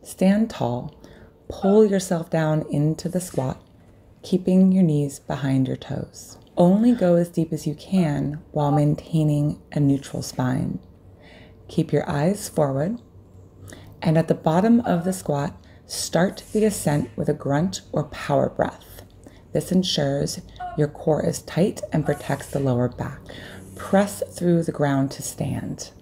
Stand tall, pull yourself down into the squat, keeping your knees behind your toes. Only go as deep as you can while maintaining a neutral spine. Keep your eyes forward, and at the bottom of the squat, start the ascent with a grunt or power breath. This ensures your core is tight and protects the lower back. Press through the ground to stand.